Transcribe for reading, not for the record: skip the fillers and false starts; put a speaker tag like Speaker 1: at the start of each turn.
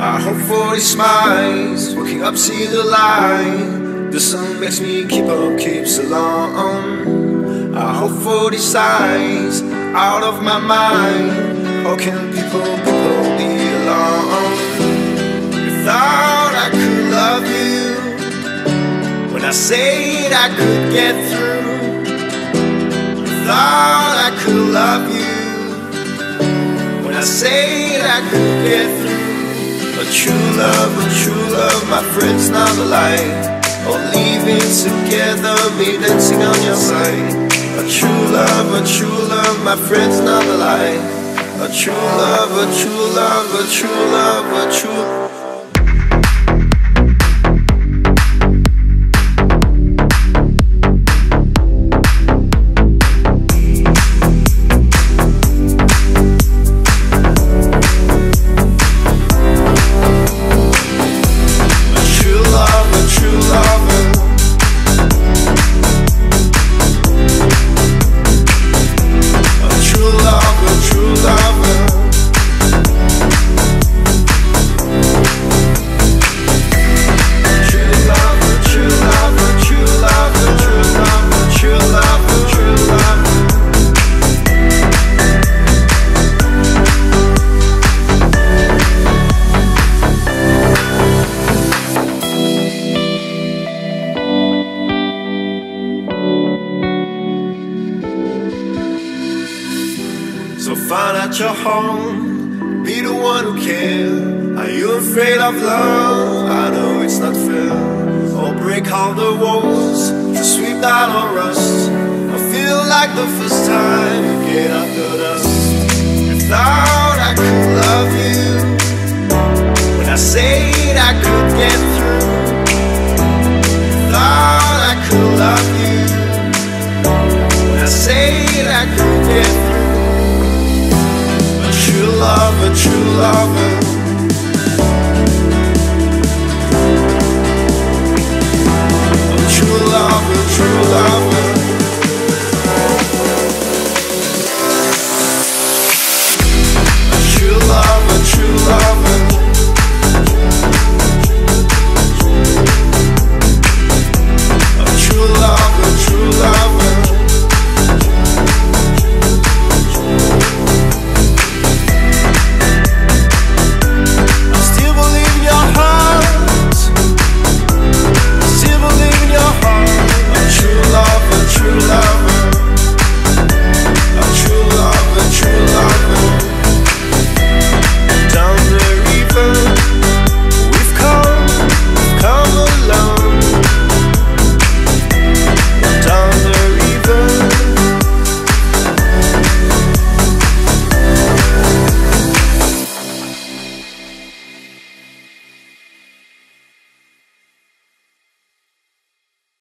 Speaker 1: I hope for these smiles, waking up see the light. The sun makes me keep up, keeps along. I hope for these signs out of my mind. How can people be alone? You thought I could love you when I said I could get through. You thought I could love you when I said I could get through. A true love, my friend's not a lie. Or living together, me dancing on your side. A true love, my friend's not a lie. A true love, a true love, a true love, a true. So find out your home, be the one who cares. Are you afraid of love? I know it's not fair. Or break all the walls to sweep down our rust. I feel like the first time you get out the dust. You thought I could love you when I said I could get through. You thought I could love you when I said I could get through. A true love,